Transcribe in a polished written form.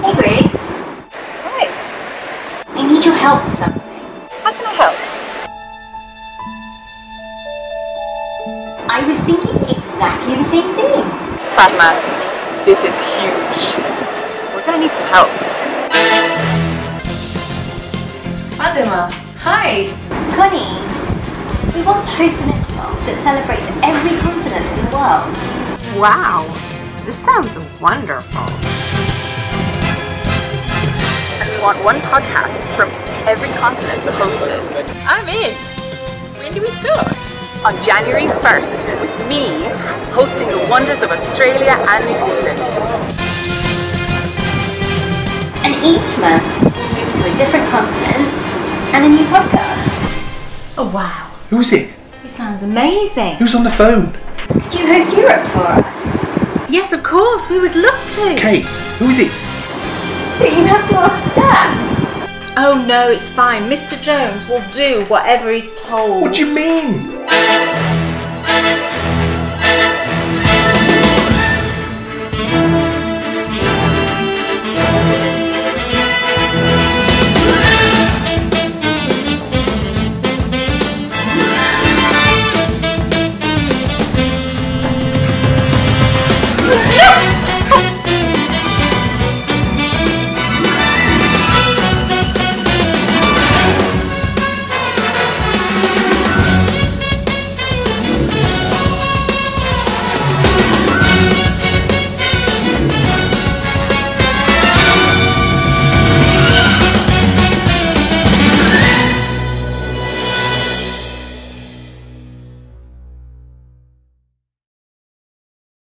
Hey Grace. Hi. I need your help with something. How can I help? I was thinking exactly the same thing. Fatema, this is huge. We're gonna need some help. Fatema, hi! Connie, we want to host an epoch that celebrates every continent in the world. Wow, this sounds wonderful. And we want one podcast from every continent to host it. I'm in! When do we start? On January 1st, with me hosting the wonders of Australia and New Zealand. And each month, we'll move to a different continent and a new podcast. Oh wow, Who's it? it sounds amazing! Who's on the phone? Could you host Europe for us? Yes, of course, we would love to! Kate, who is it? Don't you have to ask Dan? Oh no, it's fine. Mr. Jones will do whatever he's told. What do you mean?